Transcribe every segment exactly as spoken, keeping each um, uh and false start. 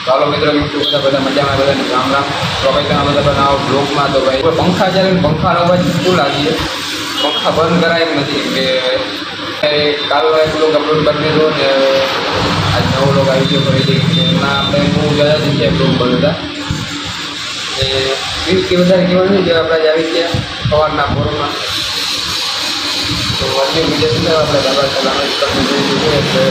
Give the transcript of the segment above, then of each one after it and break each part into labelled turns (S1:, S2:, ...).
S1: ચાલો મિત્રો કેમ છું બધા બધા મજામાં બધાને રામ રામ તો ભાઈ તમે બધા બનાવો બ્લોગમાં તો ભાઈ પંખા ચાલે પંખાનો અવાજ શું લાગીએ પંખા બંધ કરાય એમ નથી કે કાલ એક બ્લોગ અપલોડ કરી દીધો ને આજ નવો બ્લોગ આવી ગયો ફરીથી એમાં આપણે બહુ જ્યાદા જગ્યાએ બ્લોગ બનાવતા એ કે વધારે કહેવાનું નહીં જે આપણે આવી ગયા સવારના પોરમાં તો અન્ય બીજા સુધી આપણે દાદા સલામત કરવું જોઈએ એટલે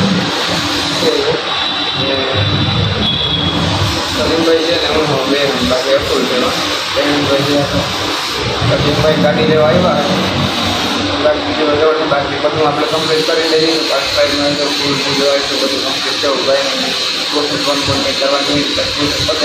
S1: સલીમભાઈ છે ને હું બે બાકી અફુલ છે સલીમભાઈ છે સલીમભાઈ ગાડી લેવા આવ્યા બાકી બીજું જવાનું બાકી બધું આપણે કમ્પ્લીટ કરી લઈએ પાછું સાઈડમાં તો ફૂલ ફૂલ હોય તો બધું કમ્પ્લીટ થયું ભાઈ પ્રોસેસ વન પણ કંઈ કરવાની પ્રોસેસ પતે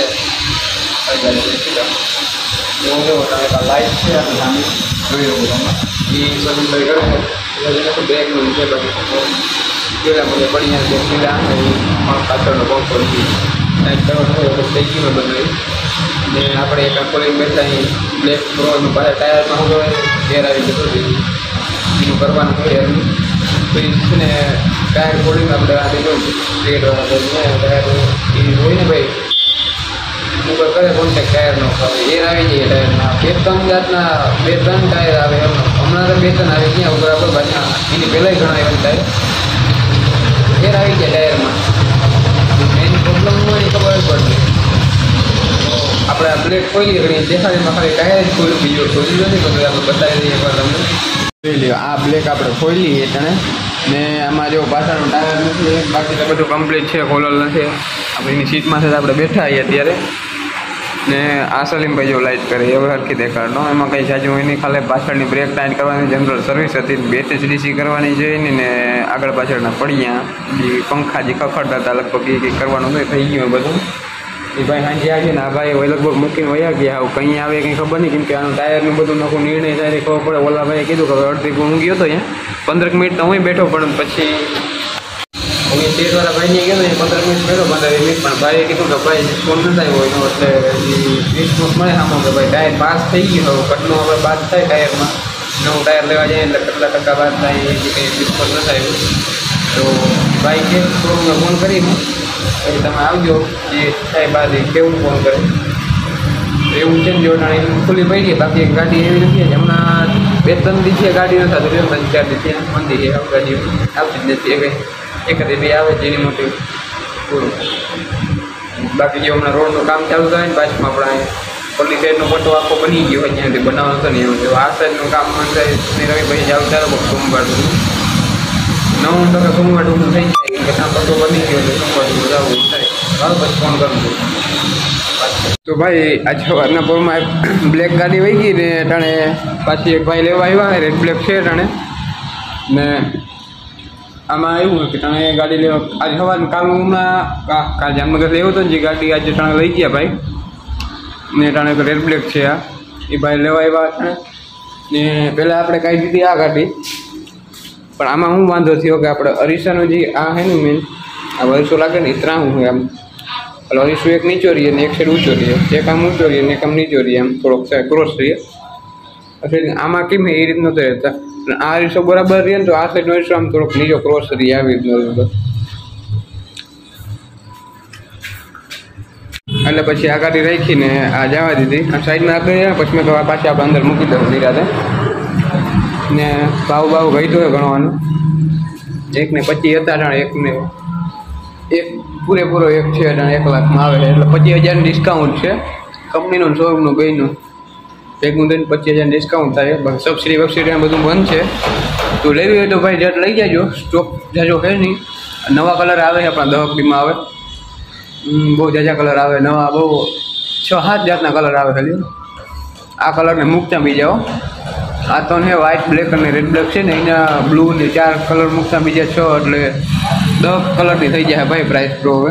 S1: એવું જો તમે લાઈટ છે અને સામે જોઈ રહ્યું તમે એ સલીમભાઈ કરે છે બેગનું છે બધું પેલા મને બળીયા જે પીલા પણ પાછળનો બહુ પડી કાંઈક કરવાનું હોય એટલે થઈ ગયું બધું ને આપણે એક ખોલીને બેઠા અહીં બ્લેક પ્રોનું પાછા ટાયરમાં શું કહેવાય ઘેર આવી જતું હતું એનું કરવાનું હોય એમ તો એ છે ને ટાયર ખોલીને આપણે આ જોયું રેડવાળા ટાયર એ હોય ને ભાઈ ઉપર કરે કોન્ટેક્ટ ટાયરનો એર આવી જાય ટાયરના બે ત્રણ જાતના બે ત્રણ ટાયર આવે એમ હમણાં તો બે ત્રણ આવી ગયા બરાબર પાછા એની પહેલાંય ઘણા એવા ટાયર ફેર આવી ગયા ટાયરમાં મેઇન પ્રોબ્લેમ હોય એ ખબર જ પડશે તો આપણે આ બ્લેક ખોલી ઘણી દેખાડીમાં ખાલી ટાયર જ ખોલ્યું બીજું ખોલી નથી બધું આપણે બતાવી દઈએ એકવાર તમને જોઈ લ્યો આ બ્લેક આપણે ખોલી એટલે ને આમાં જો પાછળનું ટાયર નથી બાકી તો બધું કમ્પ્લીટ છે ખોલેલ નથી આપણે એની સીટમાંથી જ આપણે બેઠા આવીએ અત્યારે ને આ સલીમભાઈ જો લાઇટ કરે એ હરખી દેખાડનો એમાં કંઈ જાજુ હોય નહીં ખાલી પાછળની બ્રેક ટાઈટ કરવાની જનરલ સર્વિસ હતી બેટરી ડીસી કરવાની જોઈએ ને ને આગળ પાછળના પડ્યા જે પંખા જે ખખડતા હતા લગભગ એ કંઈક કરવાનું હોય થઈ ગયું બધું એ ભાઈ સાંજે આવીએ ને આ ભાઈ હવે લગભગ મૂકીને વયા ગયા આવું કંઈ આવે કંઈ ખબર નહીં કેમ કે આનું ટાયરનું બધું નખું નિર્ણય થાય ખબર પડે ઓલા ભાઈએ કીધું કે હવે અડધી હું ગયો હતો અહીંયા પંદર મિનિટ તો હું બેઠો પણ પછી હું સીટવાળા ભાઈને ગયો ને પંદર મિનિટ બેઠો પંદર મિનિટ પણ ભાઈએ કીધું કે ભાઈ ફોન ન થાય હોય એનો એટલે વીસ મિનિટ મળે સામો કે ભાઈ ટાયર પાસ થઈ ગયું હવે કટનું હવે બાદ થાય ટાયરમાં નવું ટાયર લેવા જાય એટલે કેટલા ટકા બાદ થાય એ કંઈ ડિસ્કોટ ન થાય તો ભાઈ કે શોરૂમને ફોન કરીને પછી તમે આવજો એ થાય બાદ એ કેવું ફોન કરે એવું છે ને જો ખુલ્લી પડી બાકી એક ગાડી એવી નથી હમણાં બે ત્રણ દિવસે ગાડી નથી થતી ત્રણ ચાર દિવસે મંદી છે ગાડીઓ આવતી જ નથી એ કંઈ એકાદી બે આવે જેની મોટી પૂરું બાકી જે હમણાં રોડનું કામ ચાલુ થાય ને પાછું આપણે પલ્લી સાઈડનો પટ્ટો આખો બની ગયો હોય જ્યાંથી બનાવવાનો હતો ને એવું છે આ સાઈડનું કામ થાય રવિ પછી ચાલુ ચાલો બહુ સોમવારનું નવું ટકા સોમવારનું થઈ જાય કે ત્યાં પટ્ટો બની ગયો એટલે સોમવારનું જવું થાય ચાલો પછી ફોન કરું છું તો ભાઈ આજ સવારના પોરમાં બ્લેક ગાડી વહી ગઈ ને ટાણે પાછી એક ભાઈ લેવા આવ્યા રેડ બ્લેક છે ટાણે ને આમાં એવું કે તમે ગાડી લેવા આજે સવારે કાલ હમણાં કાલ જામનગર લેવો હતો ને જે ગાડી આજે ટાણે લઈ ગયા ભાઈ ને ટાણે રેડ બ્લેક છે આ એ ભાઈ લેવા આવ્યા ટાણે ને પહેલાં આપણે કાઢી દીધી આ ગાડી પણ આમાં શું વાંધો થયો કે આપણે અરીસાનો જે આ છે ને મેન આ વર્ષો લાગે ને એ ત્રાહું હોય આમ એટલે અરીસો એક નીચો રહીએ ને એક સાઈડ ઊંચો રહીએ એક આમ ઊંચો રહીએ ને એક આમ નીચો રહીએ એમ થોડોક ક્રોસ રહીએ એટલે આમાં કેમ એ રીતનું તો રહેતા આ અરીસો બરાબર રહીએ ને તો આ સાઈડનો અરીસો આમ થોડોક નીચો ક્રોસ રહીએ આવી રીતનો એટલે પછી આ ગાડી રાખીને આ જવા દીધી આ સાઈડમાં આગળ પછી મેં કહ્યું પાછી આપણે અંદર મૂકી દઉં નિરાતે ને ભાવ ભાવ ગઈતો હોય ગણવાનું એકને પચીસ હતા જાણે એકને એક પૂરેપૂરો એક છે જાણે એક લાખમાં આવે છે એટલે પચીસ હજારનું ડિસ્કાઉન્ટ છે કંપનીનું શોરૂમનું બેયનું ભેગું થઈને પચીસ હજાર ડિસ્કાઉન્ટ થાય સબસિડી વબસિડી બધું બંધ છે તો લેવી હોય તો ભાઈ જટ લઈ જાજો સ્ટોક જાજો છે નહીં નવા કલર આવે છે આપણા દહકડીમાં આવે બહુ જાજા કલર આવે નવા બહુ છ સાત જાતના કલર આવે ખાલી આ કલરને મૂકતા બી જાઓ આ તો ને વ્હાઇટ બ્લેક અને રેડ બ્લેક છે ને એના બ્લુ ને ચાર કલર મૂકતા બીજા છ એટલે દસ કલરની થઈ જાય ભાઈ પ્રાઇસ પ્રો હવે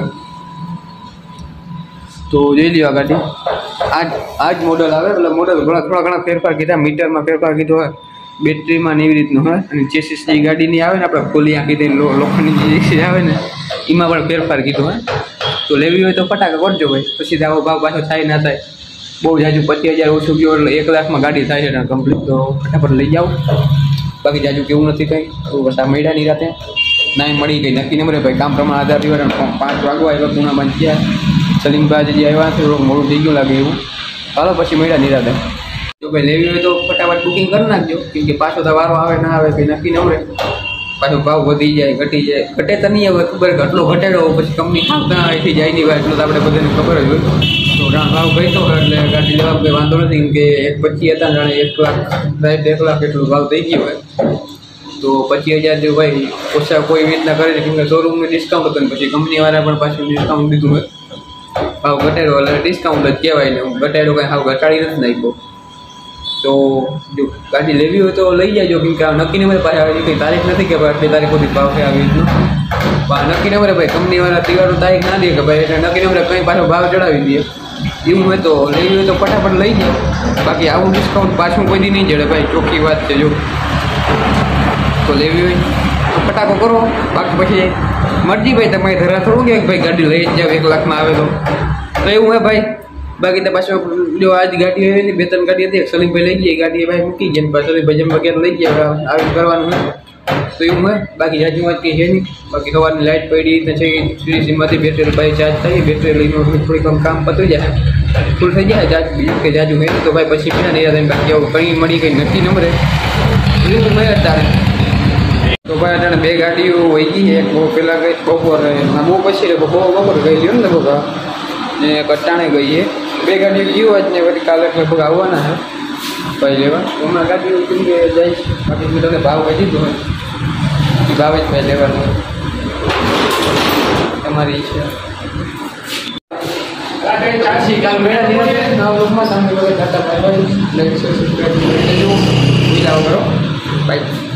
S1: તો જોઈ લ્યો આ ગાડી આજ આ જ મોડલ આવે એટલે મોડલ ઘણા થોડા ઘણા ફેરફાર કીધા મીટરમાં ફેરફાર કીધો હોય બેટરીમાં ને એવી રીતનું હોય અને ચેસીસ જે ગાડીની આવે ને આપણે ખોલી આંખી દઈને લોખંડની જે આવે ને એમાં પણ ફેરફાર કીધો હોય તો લેવી હોય તો ફટાકા કરજો ભાઈ પછી આવો ભાવ પાછો થાય ના થાય બહુ જાજુ પચીસ હજાર ઓછું ગયો એટલે એક લાખમાં ગાડી થાય છે ને કમ્પ્લીટ તો ફટાફટ લઈ જાઓ બાકી જાજુ કેવું નથી કંઈ બસ આ મળ્યા ની રાતે નાઈ મળી ગઈ નક્કી નંબરે ભાઈ કામ પ્રમાણે આધાર દીવા પાંચ વાગવા આવ્યા પૂણા બંધ થયા સલીમભાઈ જે આવ્યા થોડુંક મોડું થઈ ગયું લાગે એવું ચાલો પછી મળ્યા નિરાતે જો ભાઈ લેવી હોય તો ફટાફટ બુકિંગ કરી નાખજો કેમ કે પાછો તો વારો આવે ના આવે કંઈ નક્કી નંબરે પાછો ભાવ વધી જાય ઘટી જાય ઘટે તો નહીં હવે ખબર આટલો ઘટેડો પછી કંપની આવતા અહીંથી જાય નહીં ભાઈ એટલું તો આપણે બધાને ખબર જ હોય તો રાણ ભાવ ગઈ તો એટલે ગાડી લેવા કંઈ વાંધો નથી કેમ કે એક પચીસ હતા જાણે એક લાખ સાહેબ એક લાખ એટલું ભાવ થઈ ગયો હોય તો પચીસ હજાર જો ભાઈ ઓછા કોઈ રીતના કરે કેમ કે શોરૂમનું ડિસ્કાઉન્ટ હતું ને પછી કંપનીવાળા પણ પાછું ડિસ્કાઉન્ટ દીધું હોય ભાવ ઘટાડો એટલે ડિસ્કાઉન્ટ જ કહેવાય ને હું ઘટાડો કાંઈ ભાવ ઘટાડી નથી નાખ્યો તો જો ગાડી લેવી હોય તો લઈ જાજો કેમ કે આ નક્કી નંબરે પાસે આવે કંઈ તારીખ નથી કે ભાઈ આટલી તારીખ સુધી ભાવ છે આવી રીતનો નક્કી નંબરે ભાઈ કંપનીવાળા તહેવારનું તારીખ ના દે કે ભાઈ એટલે નક્કી નંબરે કંઈ પાછો ભાવ ચડાવી દે એવું હોય તો લેવી હોય તો ફટાફટ લઈ જાઓ બાકી આવું ડિસ્કાઉન્ટ પાછું કોઈ દી નહીં જડે ભાઈ ચોખ્ખી વાત છે જો તો લેવી હોય તો ફટાકો કરો બાકી પછી મરજી ભાઈ તમારી ધરા થોડું કે ભાઈ ગાડી લઈ જ જાવ એક લાખમાં આવે તો તો એવું હોય ભાઈ બાકી તો પાછો જો આજ ગાડી હોય ને બે ત્રણ ગાડી હતી સલીમભાઈ લઈ જઈએ ગાડી ભાઈ મૂકી ગયા પાછળ સલીમભાઈ જમ વગેરે લઈ ગયા આવી કરવાનું હોય તો એવું હોય બાકી જાજુ વાત કંઈ છે નહીં બાકી સવારની લાઇટ પડી ને છે સીમાંથી બેટરી ભાઈ ચાર્જ થઈ બેટરી લઈને થોડીક કામ પતી જાય ફૂલ થઈ જાય ચાર્જ બીજું કે જાજુ હોય તો ભાઈ પછી બીજા નહીં યાદ બાકી આવું કંઈ મળી કંઈ નક્કી નંબરે એવું મેં અત્યારે તો ભાઈ અત્યારે બે ગાડીઓ વહી ગઈ એક બહુ પહેલાં ગઈ બપોરે બહુ પછી બહુ બપોર ગઈ લ્યો ને લગભગ ને કટાણે ગઈ છે બે ગાડીઓ ગયું જ ને પછી કાલે લગભગ આવવાના છે ભાઈ લેવા હમણાં ગાડીઓ કેમ કે જઈશ બાકી મેં તમને ભાવ વધી દીધો હોય એ ભાવે જ ભાઈ લેવાનો તમારી ઈચ્છા ચારસી કાલ મેળા નિરાતે નવ લોકમાં સામે બધા ખાતા ભાઈ ભાઈ લાઈક સબસ્ક્રાઈબ કરી દેજો કરો બાય